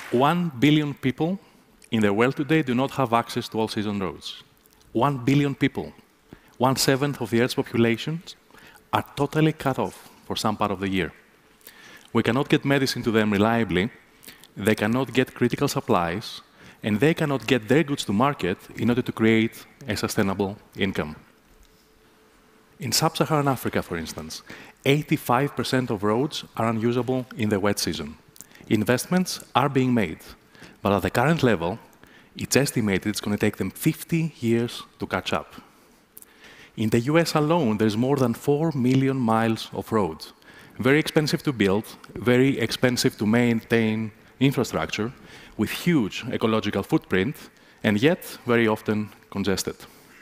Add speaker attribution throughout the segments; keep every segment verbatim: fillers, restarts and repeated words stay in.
Speaker 1: One billion people in the world today do not have access to all-season roads. One billion people, one-seventh of the Earth's population, are totally cut off for some part of the year. We cannot get medicine to them reliably, they cannot get critical supplies, and they cannot get their goods to market in order to create a sustainable income. In sub-Saharan Africa, for instance, eighty-five percent of roads are unusable in the wet season. Investments are being made, but at the current level, it's estimated it's going to take them fifty years to catch up. In the U S alone, there's more than four million miles of roads. Very expensive to build, very expensive to maintain infrastructure, with huge ecological footprint, and yet very often congested.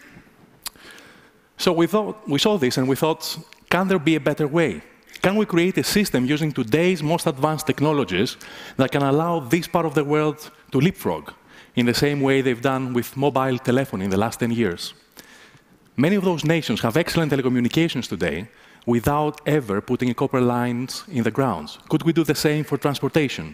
Speaker 1: So we, thought, we saw this and we thought, can there be a better way? Can we create a system using today's most advanced technologies that can allow this part of the world to leapfrog in the same way they've done with mobile telephony in the last ten years? Many of those nations have excellent telecommunications today without ever putting copper lines in the ground. Could we do the same for transportation?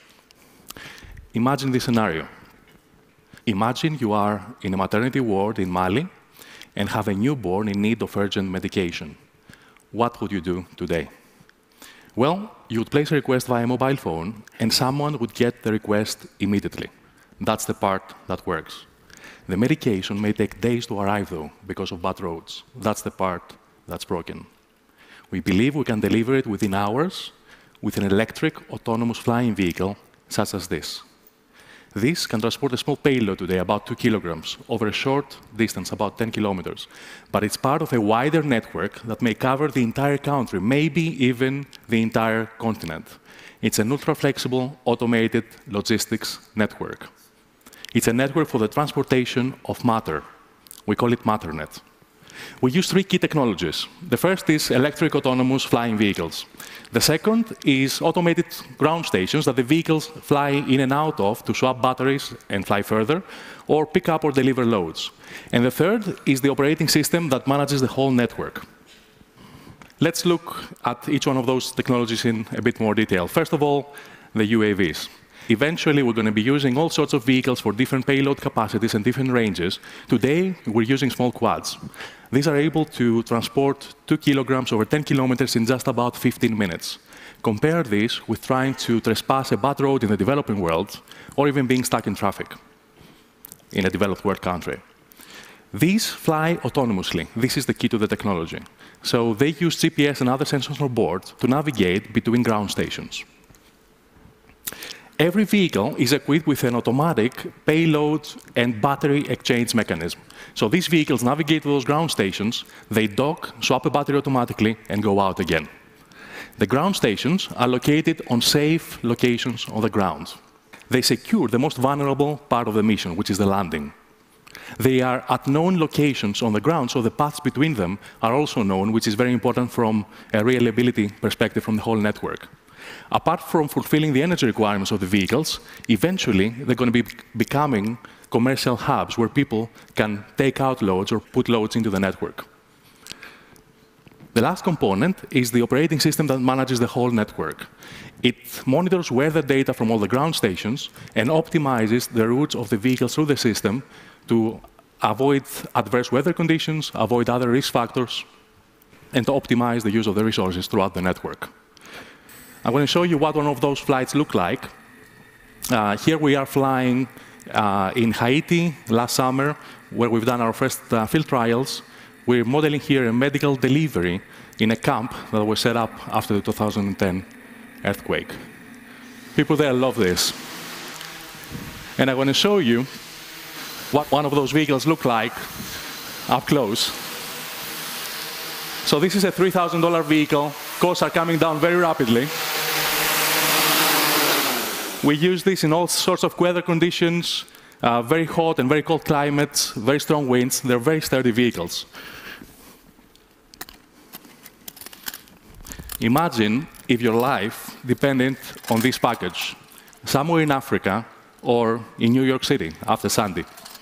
Speaker 1: Imagine this scenario. Imagine you are in a maternity ward in Mali and have a newborn in need of urgent medication. What would you do today? Well, you would place a request via mobile phone, and someone would get the request immediately. That's the part that works. The medication may take days to arrive, though, because of bad roads. That's the part that's broken. We believe we can deliver it within hours with an electric, autonomous flying vehicle such as this. This can transport a small payload today, about two kilograms, over a short distance, about ten kilometers. But it's part of a wider network that may cover the entire country, maybe even the entire continent. It's an ultra-flexible, automated logistics network. It's a network for the transportation of matter. We call it Matternet. We use three key technologies. The first is electric autonomous flying vehicles. The second is automated ground stations that the vehicles fly in and out of to swap batteries and fly further, or pick up or deliver loads. And the third is the operating system that manages the whole network. Let's look at each one of those technologies in a bit more detail. First of all, the U A Vs. Eventually, we're going to be using all sorts of vehicles for different payload capacities and different ranges. Today, we're using small quads. These are able to transport two kilograms over ten kilometers in just about fifteen minutes. Compare this with trying to trespass a bad road in the developing world, or even being stuck in traffic in a developed world country. These fly autonomously. This is the key to the technology. So they use G P S and other sensors on board to navigate between ground stations. Every vehicle is equipped with an automatic payload and battery exchange mechanism. So these vehicles navigate to those ground stations, they dock, swap a battery automatically, and go out again. The ground stations are located on safe locations on the ground. They secure the most vulnerable part of the mission, which is the landing. They are at known locations on the ground, so the paths between them are also known, which is very important from a reliability perspective from the whole network. Apart from fulfilling the energy requirements of the vehicles, eventually they're going to be becoming commercial hubs where people can take out loads or put loads into the network. The last component is the operating system that manages the whole network. It monitors weather data from all the ground stations and optimizes the routes of the vehicles through the system to avoid adverse weather conditions, avoid other risk factors, and to optimize the use of the resources throughout the network. I'm going to show you what one of those flights look like. Uh, here we are flying uh, in Haiti last summer, where we've done our first uh, field trials. We're modeling here a medical delivery in a camp that was set up after the two thousand ten earthquake. People there love this. And I'm going to show you what one of those vehicles look like up close. So this is a three thousand dollar vehicle. Costs are coming down very rapidly. We use this in all sorts of weather conditions, uh, very hot and very cold climates, very strong winds. They're very sturdy vehicles. Imagine if your life depended on this package, somewhere in Africa or in New York City after Sandy.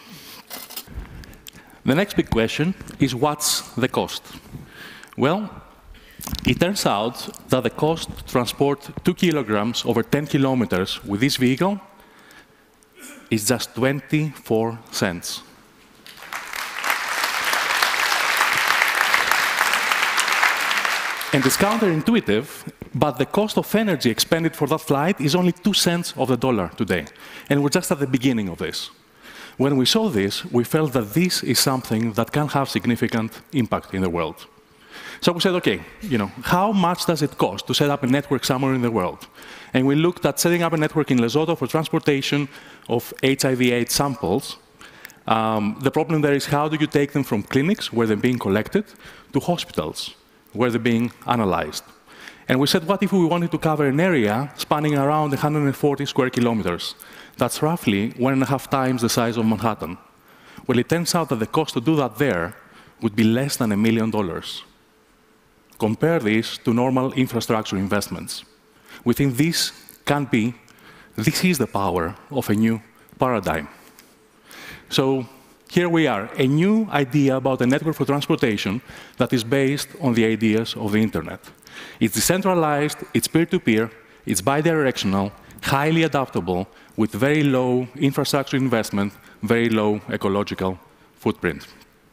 Speaker 1: The next big question is, what's the cost? Well, it turns out that the cost to transport two kilograms over ten kilometers with this vehicle is just twenty-four cents. And it's counterintuitive, but the cost of energy expended for that flight is only two cents of the dollar today. And we're just at the beginning of this. When we saw this, we felt that this is something that can have significant impact in the world. So we said, OK, you know, how much does it cost to set up a network somewhere in the world? And we looked at setting up a network in Lesotho for transportation of H I V AIDS samples. Um, the problem there is, how do you take them from clinics, where they're being collected, to hospitals, where they're being analyzed? And we said, what if we wanted to cover an area spanning around one hundred forty square kilometers? That's roughly one and a half times the size of Manhattan. Well, it turns out that the cost to do that there would be less than a million dollars. Compare this to normal infrastructure investments. We think this can be, this is the power of a new paradigm. So here we are, a new idea about a network for transportation that is based on the ideas of the internet. It's decentralized, it's peer-to-peer, it's bidirectional, highly adaptable, with very low infrastructure investment, very low ecological footprint.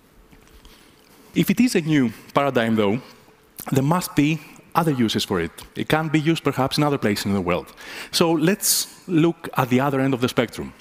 Speaker 1: If it is a new paradigm, though, there must be other uses for it. It can be used, perhaps, in other places in the world. So let's look at the other end of the spectrum.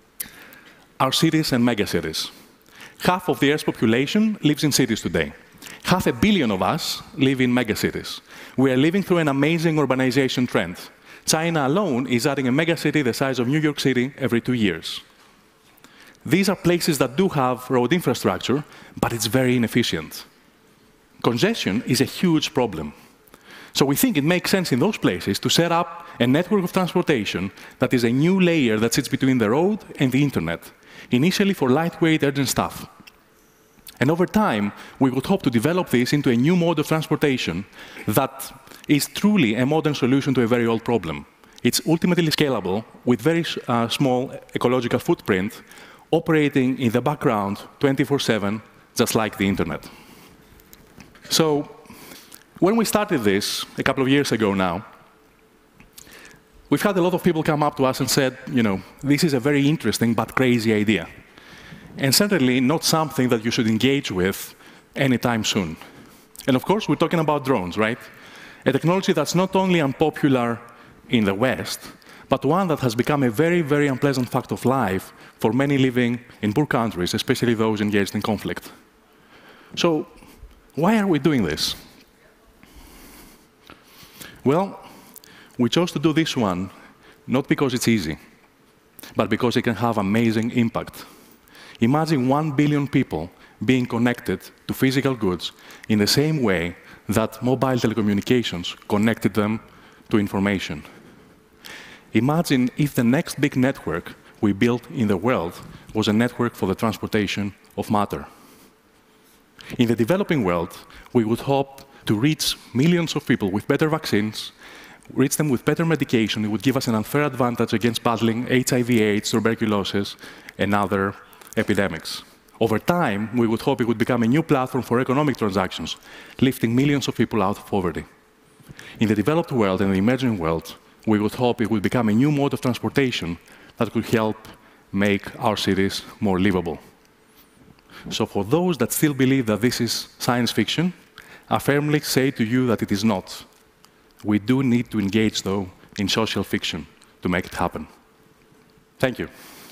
Speaker 1: Our cities and megacities. Half of the Earth's population lives in cities today. Half a billion of us live in megacities. We are living through an amazing urbanization trend. China alone is adding a megacity the size of New York City every two years. These are places that do have road infrastructure, but it's very inefficient. Congestion is a huge problem. So we think it makes sense in those places to set up a network of transportation that is a new layer that sits between the road and the internet, initially for lightweight, urgent stuff. And over time, we would hope to develop this into a new mode of transportation that is truly a modern solution to a very old problem. It's ultimately scalable, with very uh, small ecological footprint, operating in the background twenty-four seven, just like the internet. So when we started this a couple of years ago now, we've had a lot of people come up to us and said, you know, this is a very interesting but crazy idea, and certainly not something that you should engage with anytime soon. And of course, we're talking about drones, right? A technology that's not only unpopular in the West, but one that has become a very, very unpleasant fact of life for many living in poor countries, especially those engaged in conflict. So why are we doing this? Well, we chose to do this one not because it's easy, but because it can have amazing impact. Imagine one billion people being connected to physical goods in the same way that mobile telecommunications connected them to information. Imagine if the next big network we built in the world was a network for the transportation of matter. In the developing world, we would hope to reach millions of people with better vaccines, reach them with better medication. It would give us an unfair advantage against battling H I V AIDS, tuberculosis, and other epidemics. Over time, we would hope it would become a new platform for economic transactions, lifting millions of people out of poverty. In the developed world and the emerging world, we would hope it would become a new mode of transportation that could help make our cities more livable. So for those that still believe that this is science fiction, I firmly say to you that it is not. We do need to engage, though, in social fiction to make it happen. Thank you.